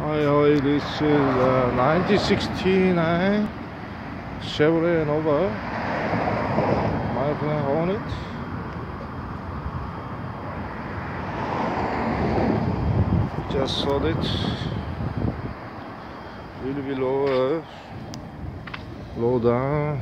Hi, this is 1969 Chevrolet Nova, my friend Hornet. Just sold it. Will be lower, low down.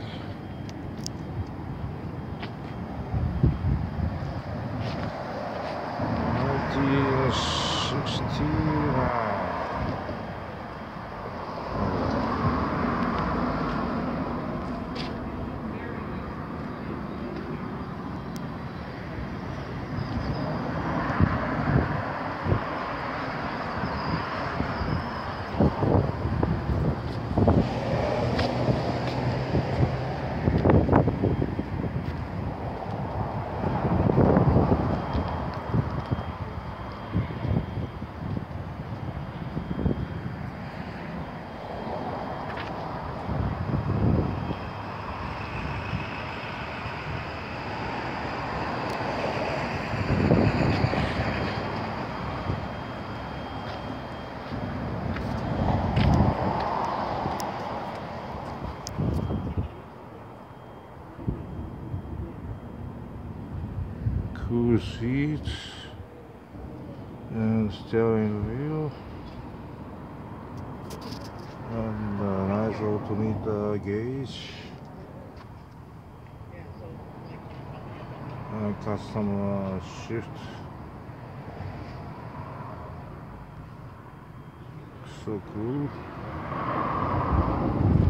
Cool seats and steering wheel and a nice altimeter gauge and customer shift. So cool.